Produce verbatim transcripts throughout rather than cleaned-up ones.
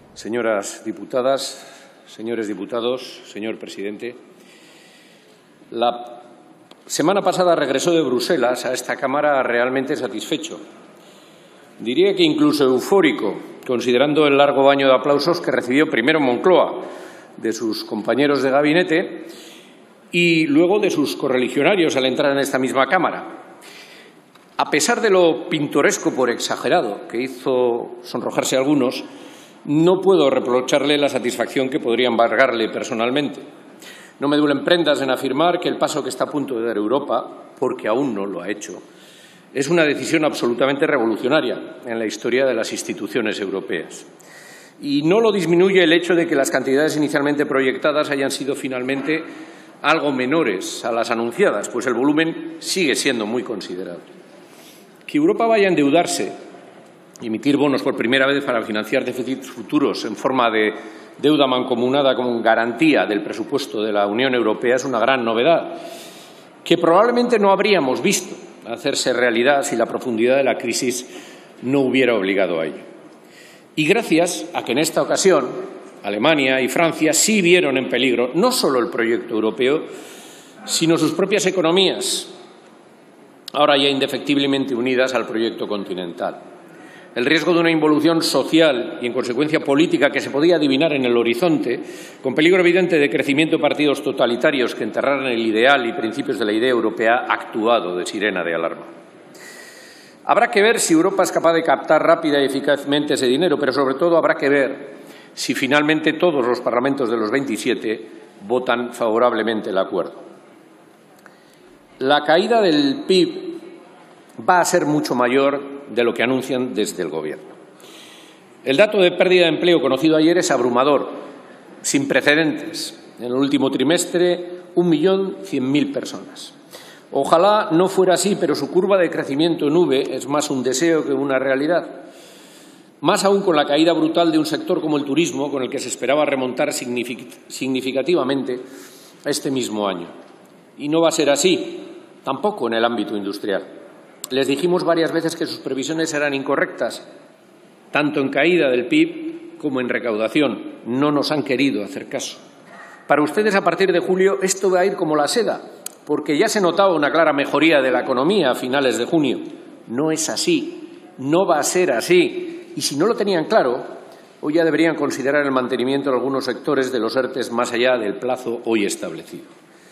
Señoras diputadas, señores diputados, señor presidente, la semana pasada regresó de Bruselas a esta Cámara realmente satisfecho. Diría que incluso eufórico, considerando el largo baño de aplausos que recibió primero en Moncloa de sus compañeros de gabinete y luego de sus correligionarios al entrar en esta misma Cámara. A pesar de lo pintoresco por exagerado que hizo sonrojarse a algunos, no puedo reprocharle la satisfacción que podría embargarle personalmente. No me duelen prendas en afirmar que el paso que está a punto de dar Europa, porque aún no lo ha hecho, es una decisión absolutamente revolucionaria en la historia de las instituciones europeas. Y no lo disminuye el hecho de que las cantidades inicialmente proyectadas hayan sido finalmente algo menores a las anunciadas, pues el volumen sigue siendo muy considerable. Que Europa vaya a endeudarse y emitir bonos por primera vez para financiar déficits futuros en forma de deuda mancomunada como garantía del presupuesto de la Unión Europea es una gran novedad, que probablemente no habríamos visto hacerse realidad si la profundidad de la crisis no hubiera obligado a ello. Y gracias a que en esta ocasión Alemania y Francia sí vieron en peligro no solo el proyecto europeo, sino sus propias economías, ahora ya indefectiblemente unidas al proyecto continental. El riesgo de una involución social y, en consecuencia, política que se podía adivinar en el horizonte, con peligro evidente de crecimiento de partidos totalitarios que enterraran el ideal y principios de la idea europea, ha actuado de sirena de alarma. Habrá que ver si Europa es capaz de captar rápida y eficazmente ese dinero, pero sobre todo habrá que ver si finalmente todos los parlamentos de los veintisiete votan favorablemente el acuerdo. La caída del P I B va a ser mucho mayor de lo que anuncian desde el Gobierno. El dato de pérdida de empleo conocido ayer es abrumador, sin precedentes. En el último trimestre, un millón cien mil personas. Ojalá no fuera así, pero su curva de crecimiento en V es más un deseo que una realidad. Más aún con la caída brutal de un sector como el turismo, con el que se esperaba remontar significativamente este mismo año. Y no va a ser así, tampoco en el ámbito industrial. Les dijimos varias veces que sus previsiones eran incorrectas, tanto en caída del P I B como en recaudación. No nos han querido hacer caso. Para ustedes, a partir de julio, esto va a ir como la seda, porque ya se notaba una clara mejoría de la economía a finales de junio. No es así, no va a ser así. Y si no lo tenían claro, hoy ya deberían considerar el mantenimiento de algunos sectores de los ERTES más allá del plazo hoy establecido.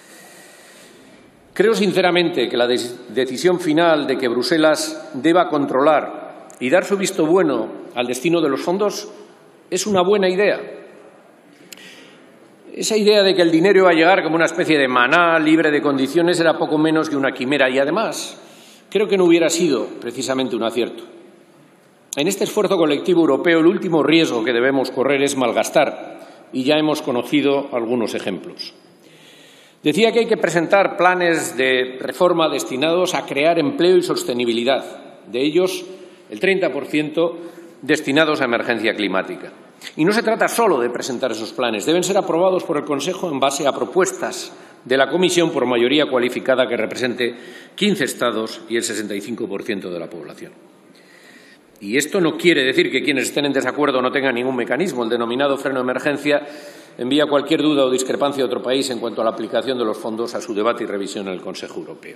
Creo sinceramente que la decisión final de que Bruselas deba controlar y dar su visto bueno al destino de los fondos es una buena idea. Esa idea de que el dinero iba a llegar como una especie de maná libre de condiciones era poco menos que una quimera y, además, creo que no hubiera sido precisamente un acierto. En este esfuerzo colectivo europeo, el último riesgo que debemos correr es malgastar, y ya hemos conocido algunos ejemplos. Decía que hay que presentar planes de reforma destinados a crear empleo y sostenibilidad, de ellos el treinta por ciento destinados a emergencia climática. Y no se trata solo de presentar esos planes, deben ser aprobados por el Consejo en base a propuestas de la Comisión por mayoría cualificada que represente quince Estados y el sesenta y cinco por ciento de la población. Y esto no quiere decir que quienes estén en desacuerdo no tengan ningún mecanismo. El denominado freno de emergencia envía cualquier duda o discrepancia de otro país en cuanto a la aplicación de los fondos a su debate y revisión en el Consejo Europeo.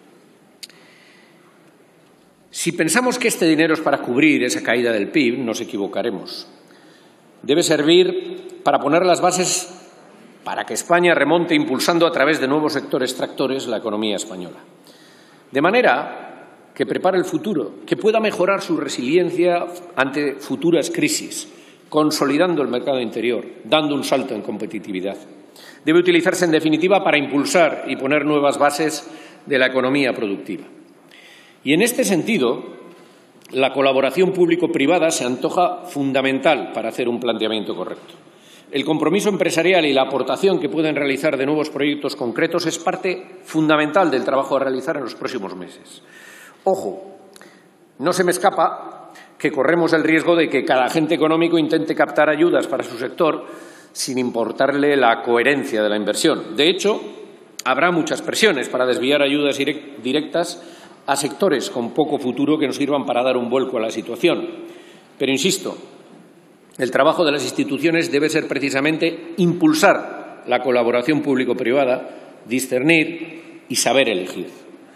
Si pensamos que este dinero es para cubrir esa caída del P I B, nos equivocaremos. Debe servir para poner las bases para que España remonte impulsando a través de nuevos sectores tractores la economía española. De manera que prepare el futuro, que pueda mejorar su resiliencia ante futuras crisis, consolidando el mercado interior, dando un salto en competitividad. Debe utilizarse, en definitiva, para impulsar y poner nuevas bases de la economía productiva. Y en este sentido, la colaboración público-privada se antoja fundamental para hacer un planteamiento correcto. El compromiso empresarial y la aportación que pueden realizar de nuevos proyectos concretos es parte fundamental del trabajo a realizar en los próximos meses. Ojo, no se me escapa que corremos el riesgo de que cada agente económico intente captar ayudas para su sector sin importarle la coherencia de la inversión. De hecho, habrá muchas presiones para desviar ayudas directas a sectores con poco futuro que nos sirvan para dar un vuelco a la situación. Pero, insisto, El trabajo de las instituciones debe ser precisamente impulsar la colaboración público-privada, discernir y saber elegir.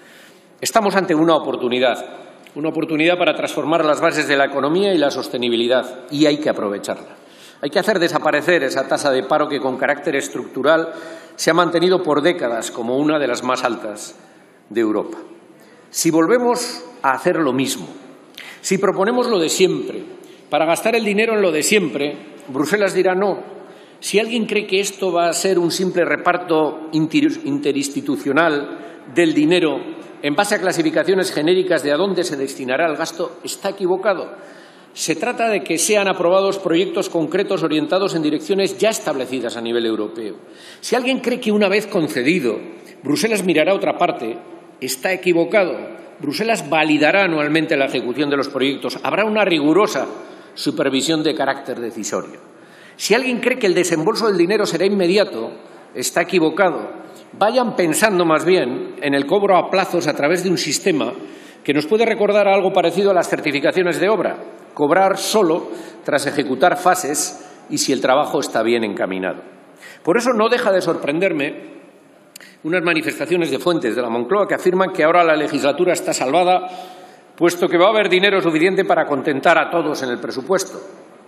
Estamos ante una oportunidad, una oportunidad para transformar las bases de la economía y la sostenibilidad, y hay que aprovecharla. Hay que hacer desaparecer esa tasa de paro que con carácter estructural se ha mantenido por décadas como una de las más altas de Europa. Si volvemos a hacer lo mismo, si proponemos lo de siempre, para gastar el dinero en lo de siempre, Bruselas dirá no. Si alguien cree que esto va a ser un simple reparto interinstitucional del dinero en base a clasificaciones genéricas de a dónde se destinará el gasto, está equivocado. Se trata de que sean aprobados proyectos concretos orientados en direcciones ya establecidas a nivel europeo. Si alguien cree que una vez concedido Bruselas mirará a otra parte, está equivocado. Bruselas validará anualmente la ejecución de los proyectos. Habrá una rigurosa supervisión de carácter decisorio. Si alguien cree que el desembolso del dinero será inmediato, está equivocado. Vayan pensando más bien en el cobro a plazos a través de un sistema que nos puede recordar algo parecido a las certificaciones de obra. Cobrar solo tras ejecutar fases y si el trabajo está bien encaminado. Por eso no deja de sorprenderme unas manifestaciones de fuentes de la Moncloa que afirman que ahora la legislatura está salvada, puesto que va a haber dinero suficiente para contentar a todos en el presupuesto.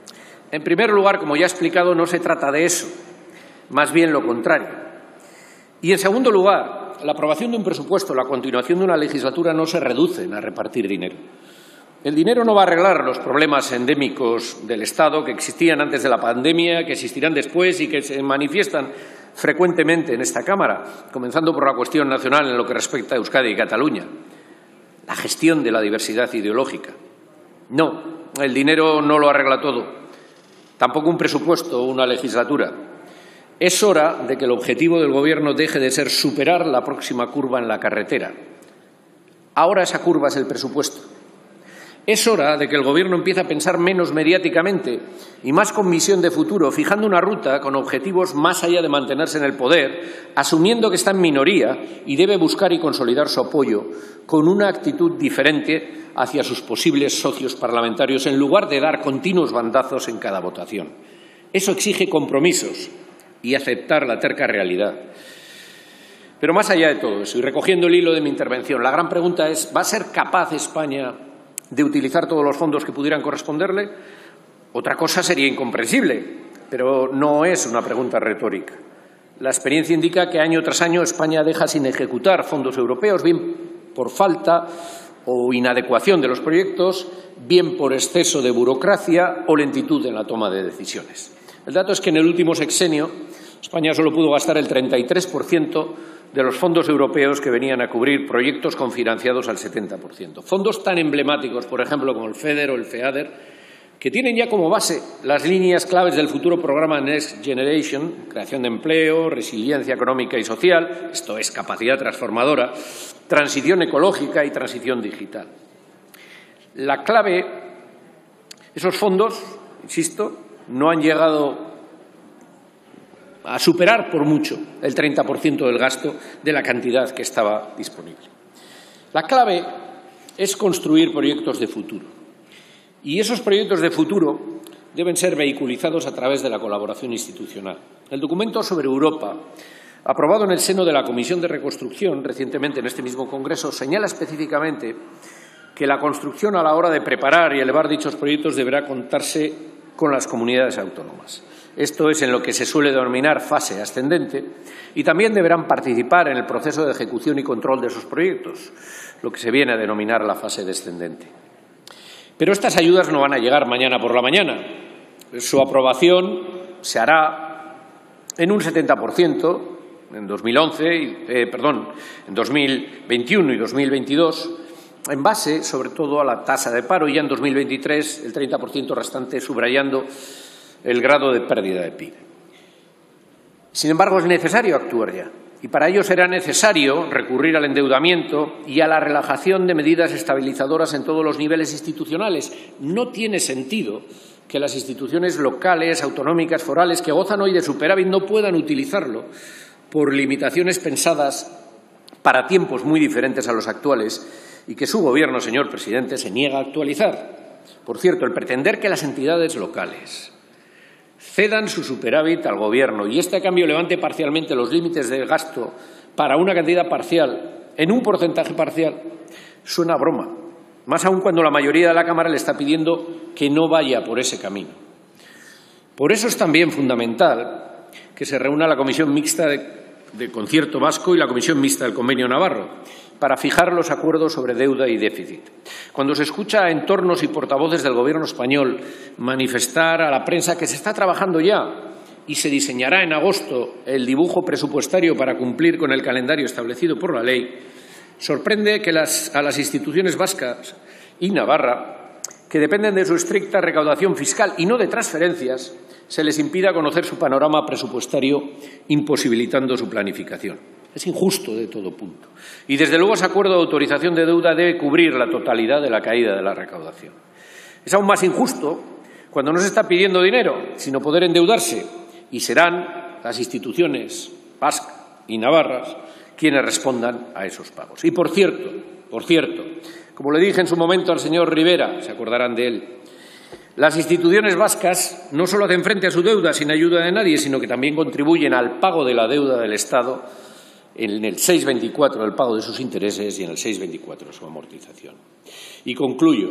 En primer lugar, como ya he explicado, no se trata de eso, más bien lo contrario. Y en segundo lugar, la aprobación de un presupuesto, la continuación de una legislatura no se reducen a repartir dinero. El dinero no va a arreglar los problemas endémicos del Estado que existían antes de la pandemia, que existirán después y que se manifiestan frecuentemente en esta Cámara, comenzando por la cuestión nacional en lo que respecta a Euskadi y Cataluña. La gestión de la diversidad ideológica. No, el dinero no lo arregla todo, tampoco un presupuesto o una legislatura. Es hora de que el objetivo del Gobierno deje de ser superar la próxima curva en la carretera. Ahora esa curva es el presupuesto. Es hora de que el Gobierno empiece a pensar menos mediáticamente y más con visión de futuro, fijando una ruta con objetivos más allá de mantenerse en el poder, asumiendo que está en minoría y debe buscar y consolidar su apoyo con una actitud diferente hacia sus posibles socios parlamentarios, en lugar de dar continuos bandazos en cada votación. Eso exige compromisos y aceptar la terca realidad. Pero más allá de todo eso, y recogiendo el hilo de mi intervención, la gran pregunta es, ¿va a ser capaz España de utilizar todos los fondos que pudieran corresponderle? Otra cosa sería incomprensible, pero no es una pregunta retórica. La experiencia indica que año tras año España deja sin ejecutar fondos europeos, bien por falta o inadecuación de los proyectos, bien por exceso de burocracia o lentitud en la toma de decisiones. El dato es que en el último sexenio España solo pudo gastar el treinta y tres por ciento de los fondos europeos que venían a cubrir proyectos confinanciados al setenta por ciento. Fondos tan emblemáticos, por ejemplo, como el FEDER o el FEADER, que tienen ya como base las líneas claves del futuro programa Next Generation, creación de empleo, resiliencia económica y social, esto es capacidad transformadora, transición ecológica y transición digital. La clave, esos fondos, insisto, no han llegado a superar por mucho el treinta por ciento del gasto de la cantidad que estaba disponible. La clave es construir proyectos de futuro. Y esos proyectos de futuro deben ser vehiculizados a través de la colaboración institucional. El documento sobre Europa, aprobado en el seno de la Comisión de Reconstrucción recientemente en este mismo Congreso, señala específicamente que la construcción a la hora de preparar y elevar dichos proyectos deberá contarse con las comunidades autónomas. Esto es en lo que se suele denominar fase ascendente, y también deberán participar en el proceso de ejecución y control de esos proyectos, lo que se viene a denominar la fase descendente. Pero estas ayudas no van a llegar mañana por la mañana. Su aprobación se hará en un setenta por ciento en dos mil once, eh, perdón, en dos mil veintiuno y dos mil veintidós, en base, sobre todo, a la tasa de paro, y ya en dos mil veintitrés el treinta por ciento restante, subrayando el grado de pérdida de P I B. Sin embargo, es necesario actuar ya, y para ello será necesario recurrir al endeudamiento y a la relajación de medidas estabilizadoras en todos los niveles institucionales. No tiene sentido que las instituciones locales, autonómicas, forales, que gozan hoy de superávit, no puedan utilizarlo por limitaciones pensadas para tiempos muy diferentes a los actuales y que su Gobierno, señor presidente, se niega a actualizar. Por cierto, el pretender que las entidades locales, cedan su superávit al Gobierno y este, a cambio, levante parcialmente los límites de gasto para una cantidad parcial, en un porcentaje parcial, suena a broma. Más aún cuando la mayoría de la Cámara le está pidiendo que no vaya por ese camino. Por eso es también fundamental que se reúna la Comisión Mixta de, de Concierto Vasco y la Comisión Mixta del Convenio Navarro para fijar los acuerdos sobre deuda y déficit. Cuando se escucha a entornos y portavoces del Gobierno español manifestar a la prensa que se está trabajando ya y se diseñará en agosto el dibujo presupuestario para cumplir con el calendario establecido por la ley, sorprende que las, a las instituciones vascas y Navarra, que dependen de su estricta recaudación fiscal y no de transferencias, se les impida conocer su panorama presupuestario, imposibilitando su planificación. Es injusto de todo punto. Y, desde luego, ese acuerdo de autorización de deuda debe cubrir la totalidad de la caída de la recaudación. Es aún más injusto cuando no se está pidiendo dinero, sino poder endeudarse, y serán las instituciones vascas y navarras quienes respondan a esos pagos. Y, por cierto, por cierto, como le dije en su momento al señor Rivera, se acordarán de él, las instituciones vascas no solo hacen frente a su deuda sin ayuda de nadie, sino que también contribuyen al pago de la deuda del Estado en el seis veinticuatro del pago de sus intereses y en el seis veinticuatro de su amortización. Y concluyo.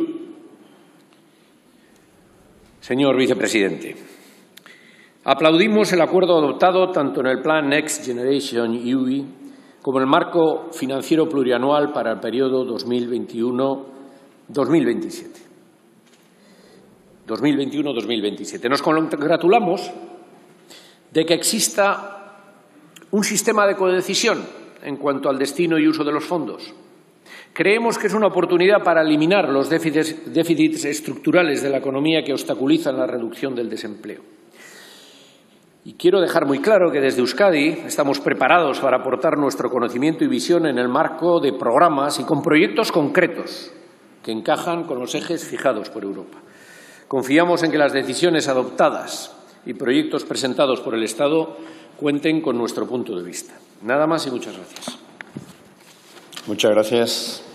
Señor vicepresidente, aplaudimos el acuerdo adoptado tanto en el Plan Next Generation E U como en el marco financiero plurianual para el periodo dos mil veintiuno dos mil veintisiete. dos mil veintiuno dos mil veintisiete. Nos congratulamos de que exista un sistema de codecisión en cuanto al destino y uso de los fondos. Creemos que es una oportunidad para eliminar los déficits, déficits estructurales de la economía que obstaculizan la reducción del desempleo. Y quiero dejar muy claro que desde Euskadi estamos preparados para aportar nuestro conocimiento y visión en el marco de programas y con proyectos concretos que encajan con los ejes fijados por Europa. Confiamos en que las decisiones adoptadas y proyectos presentados por el Estado cuenten con nuestro punto de vista. Nada más y muchas gracias. Muchas gracias.